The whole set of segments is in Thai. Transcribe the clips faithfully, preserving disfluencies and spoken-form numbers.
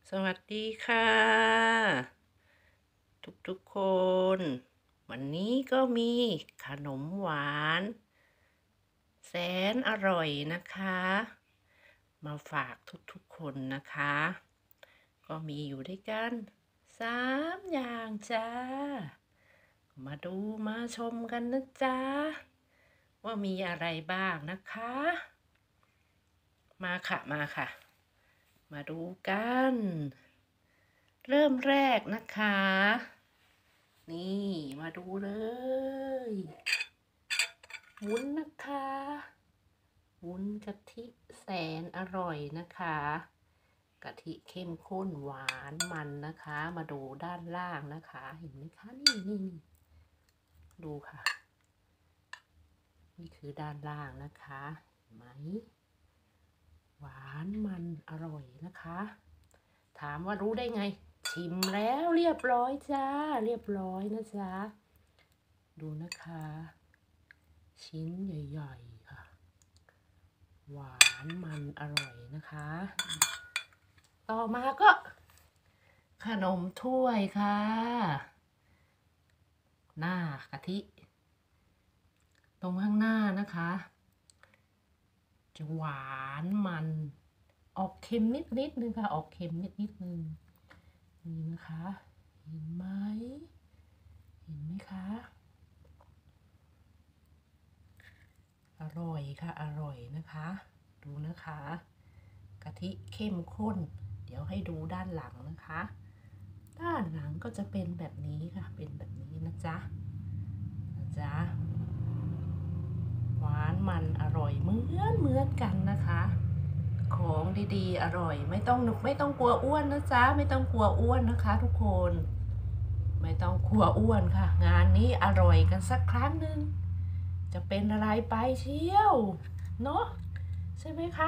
สวัสดีค่ะ ทุกๆคน วันนี้ก็มีขนมหวานแสนอร่อยนะคะ มาฝากทุกๆคนนะคะ ก็มีอยู่ด้วยกันสามอย่างจ้า มาดูมาชมกันนะจ๊ะ ว่ามีอะไรบ้างนะคะ มาค่ะมาค่ะ มาดูกัน เริ่มแรกนะคะ นี่มาดูเลยวุ้นนะคะวุ้นกะทิแสนอร่อยนะคะกะทิเข้มข้นหวานมันนะคะ มาดูด้านล่างนะคะเห็นไหมคะนี่นี่ดูค่ะนี่คือด้านล่างนะคะเห็นไหมหวานมันอร่อยนะคะถามว่ารู้ได้ไงชิมแล้วเรียบร้อยจ้าเรียบร้อยนะจ๊ะดูนะคะชิ้นใหญ่ๆค่ะหวานมันอร่อยนะคะต่อมาก็ขนมถ้วยค่ะหน้ากะทิตรงข้างหน้านะคะจะหวานมันออกเค็มนิดนิดนึงค่ะออกเค็มนิดนิดนึงนี่นะคะเห็นไหมเห็นไหมคะอร่อยค่ะอร่อยนะคะดูนะคะกะทิเข้มข้นเดี๋ยวให้ดูด้านหลังนะคะด้านหลังก็จะเป็นแบบนี้ค่ะเป็นแบบนี้นะจ๊ะนะจ๊ะหวานมันอร่อยเหมือนเหมือนกันนะคะของดีๆอร่อยไม่ต้องไม่ต้องกลัวอ้วนนะจ๊ะไม่ต้องกลัวอ้วนนะคะทุกคนไม่ต้องกลัวอ้วนค่ะงานนี้อร่อยกันสักครั้งหนึ่งจะเป็นอะไรไปเชียวเนาะใช่ไหมคะ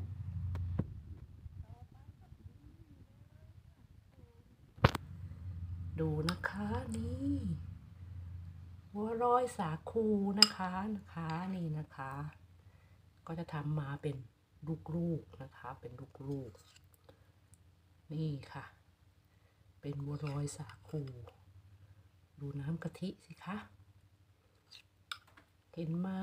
ดูนะคะนี่บัวลอยสาคูนะคะนะคะนี่นะคะก็จะทำมาเป็นลูกๆนะคะเป็นลูกๆนี่ค่ะเป็นบัวลอยสาคูดูน้ำกะทิสิคะเห็นไหม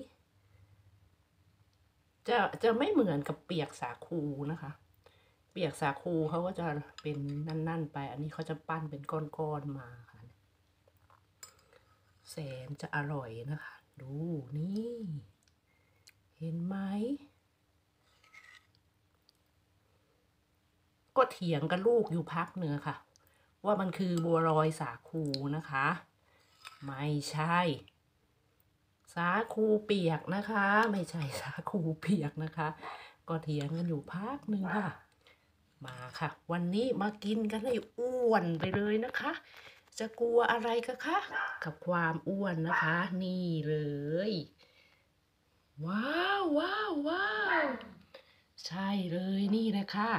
จะจะไม่เหมือนกับเปียกสาคูนะคะเปียกสาคูเขาก็จะเป็นนั่นๆไปอันนี้เขาจะปั้นเป็นก้อนๆมาค่ะแสนจะอร่อยนะคะดูนี่เห็นไหมก็เถียงกับลูกอยู่พักหนึ่งค่ะว่ามันคือบัวลอยสาคูนะคะไม่ใช่สาคูเปียกนะคะไม่ใช่สาคูเปียกนะคะก็เถียงกันอยู่พักหนึ่งค่ะมาค่ะวันนี้มากินกันให้อ้วนไปเลยนะคะจะกลัวอะไรกันคะกับความอ้วนนะคะนี่เลยว้าวว้าวว้าวใช่เลยนี่แหละค่ะ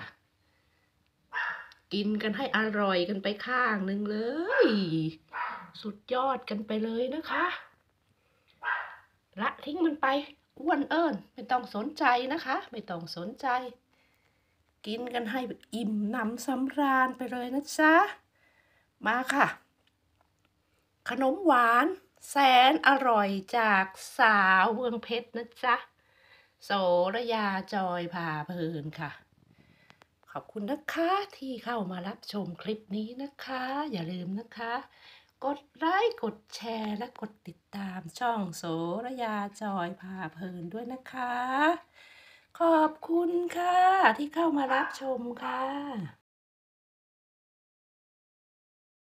กินกันให้อร่อยกันไปข้างหนึ่งเลยสุดยอดกันไปเลยนะคะละทิ้งมันไปอ้วนเอิญไม่ต้องสนใจนะคะไม่ต้องสนใจกินกันให้อิ่มหนำสำราญไปเลยนะจ๊ะมาค่ะขนมหวานแสนอร่อยจากสาวเมืองเพชรนะจ๊ะโสระยาจอยพาเพลินค่ะขอบคุณนะคะที่เข้ามารับชมคลิปนี้นะคะอย่าลืมนะคะกดไลค์กดแชร์และกดติดตามช่องโสระยาจอยพาเพลินด้วยนะคะขอบคุณค่ะที่เข้ามารับชมค่ะ